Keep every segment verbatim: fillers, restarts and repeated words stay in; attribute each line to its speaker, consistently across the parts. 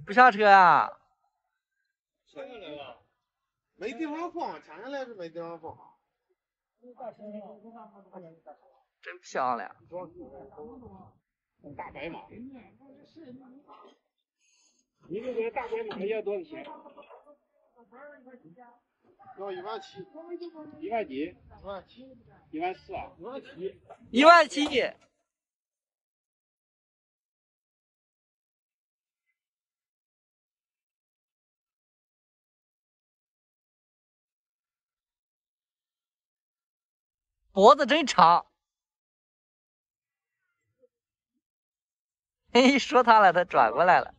Speaker 1: 不下车啊？
Speaker 2: 下来了，没地方放，抢下来是没地方放。
Speaker 1: 真漂亮。
Speaker 3: 大白马，你这个大白马要多少钱？
Speaker 2: 要一万七。
Speaker 3: 一万几？
Speaker 2: 一万七。
Speaker 3: 一万四啊？
Speaker 2: 一万七。
Speaker 1: 一万七。脖子真长。嘿，说他了，他转过来了。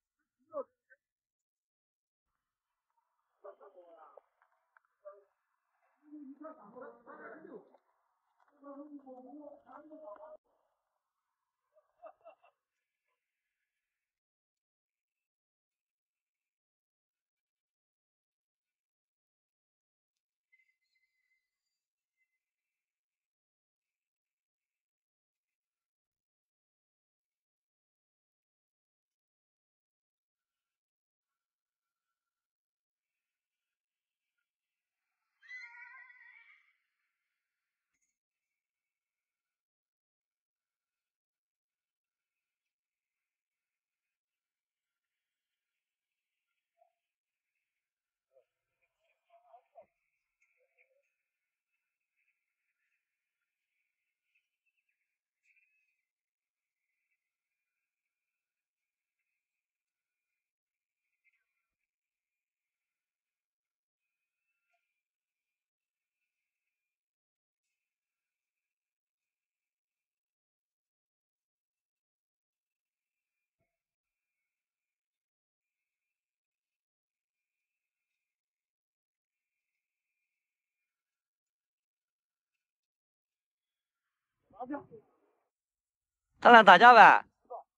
Speaker 1: 他俩打架呗？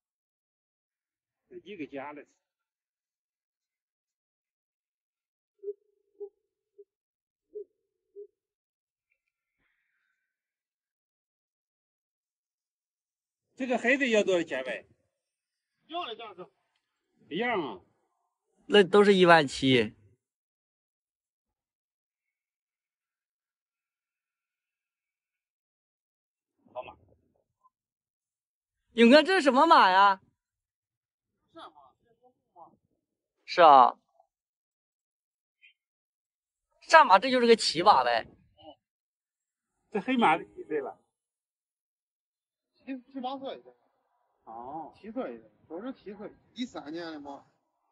Speaker 3: 一个家的。这个黑的要多少钱呗？
Speaker 2: 一样的价格。
Speaker 3: 一样啊。
Speaker 1: 那都是一万七。
Speaker 3: 好马。
Speaker 1: 勇哥，这是什么马呀？是啊。战马，这就是个骑马呗。
Speaker 3: 这黑马几岁了？
Speaker 2: 七七八岁。
Speaker 3: 哦，
Speaker 2: 七岁的，都是七岁，一三年的嘛。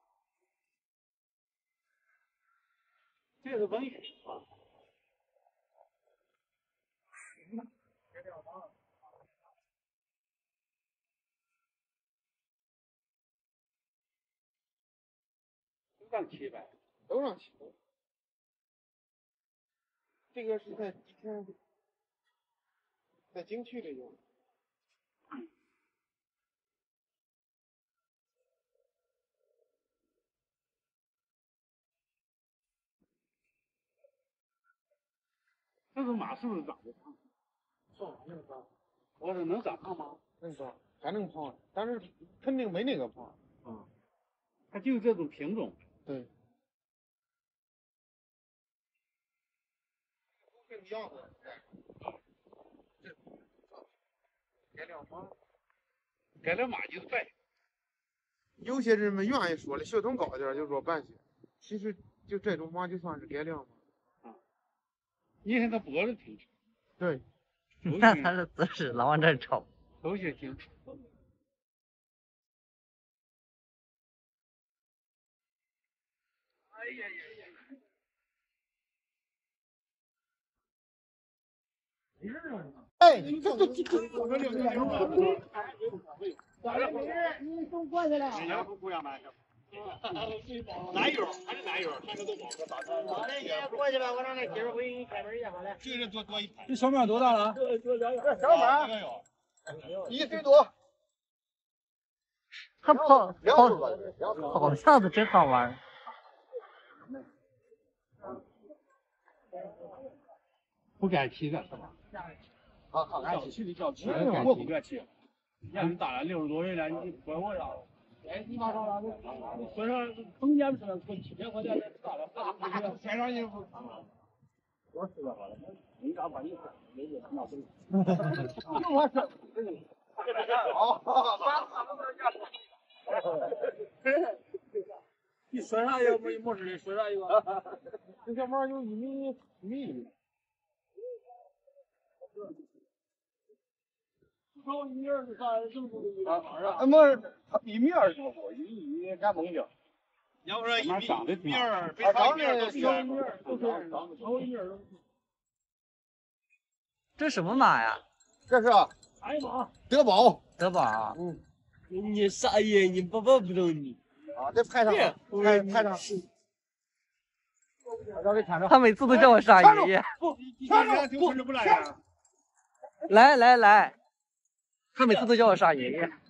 Speaker 3: 这是文血啊。都让七百，
Speaker 2: 都让七百。这个是在以前在景区里用。
Speaker 3: 这个马是不是长得胖？
Speaker 2: 是，能长。
Speaker 3: 我说能长胖吗？
Speaker 2: 能长，还能胖，但是肯定没那个胖。
Speaker 3: 啊，它就这种品种。
Speaker 2: 对。跟一样的。改良马。
Speaker 3: 改良马就帅。
Speaker 2: 有些人们愿意说的血统高点，就说半血。其实就这种马就算是改良马。
Speaker 3: 啊。你看它脖子挺长。
Speaker 2: 对。
Speaker 1: 那他的姿势老往这瞅。
Speaker 3: 头些挺长。哎呀呀呀！
Speaker 2: 哎，这这这这，
Speaker 3: 我说六六六啊！
Speaker 4: 你都过去了。
Speaker 3: 人家不不让买。奶油还是奶油，看着都饱和大餐。
Speaker 4: 好嘞，你过去吧，我让那媳妇回给你开门去。好嘞。
Speaker 3: 这人多多一排。
Speaker 5: 这小马多大了？
Speaker 4: 这小马
Speaker 2: 一岁多。
Speaker 1: 他跑跑跑巷子真好玩。
Speaker 3: 不敢骑的是吧？
Speaker 2: 好好，
Speaker 5: 敢骑，你叫骑，
Speaker 3: 敢骑，敢骑。
Speaker 5: 让你打了六十多岁了，你管我啥？
Speaker 4: 哎，你马上了，你说上中间是过七千块钱的算了，先让你我知道了，你咋把你没有拿走？就我说，好，你说啥也没没事的，说啥一个，这小猫有一米一米。超一米二是啥？正数的啊，俺们一米二多不？一米敢蒙的。
Speaker 3: 要不说一米一米二，比
Speaker 4: 啊，
Speaker 3: 超
Speaker 4: 长的
Speaker 3: 一米二都是
Speaker 4: 小一米二，都是超一米二都是。
Speaker 1: 这什么马呀？
Speaker 2: 这是
Speaker 4: 哎呀妈！
Speaker 2: 德宝
Speaker 1: 德宝啊。
Speaker 2: 嗯。
Speaker 5: 你啥爷？你爸爸不懂你
Speaker 2: 啊，得拍上，拍拍上。要给牵着。
Speaker 1: 他每次都叫我傻爷爷。
Speaker 3: 不，牵住不不不来呀。
Speaker 1: 来来来，他每次都叫我傻爷爷。